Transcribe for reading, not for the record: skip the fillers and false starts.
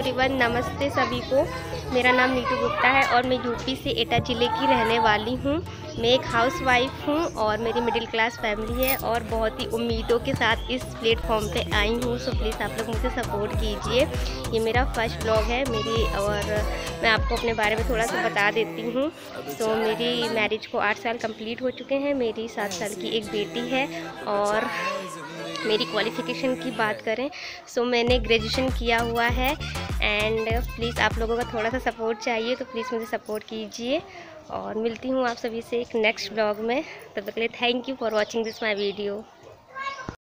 Everyone, नमस्ते सभी को। मेरा नाम नीतू गुप्ता है और मैं यूपी से एटा ज़िले की रहने वाली हूँ। मैं एक हाउसवाइफ हूँ और मेरी मिडिल क्लास फैमिली है और बहुत ही उम्मीदों के साथ इस प्लेटफॉर्म पे आई हूँ। सो प्लीज़ आप लोग मुझे सपोर्ट कीजिए। ये मेरा फर्स्ट ब्लॉग है मेरी और मैं आपको अपने बारे में थोड़ा सा बता देती हूँ। तो मेरी मैरिज को 8 साल कंप्लीट हो चुके हैं। मेरी 7 साल की एक बेटी है और मेरी क्वालिफ़िकेशन की बात करें सो मैंने ग्रेजुएशन किया हुआ है। एंड प्लीज़ आप लोगों का थोड़ा सा सपोर्ट चाहिए, तो प्लीज़ मुझे सपोर्ट कीजिए और मिलती हूँ आप सभी से एक नेक्स्ट ब्लॉग में। तब तक के लिए thank you for watching this my video.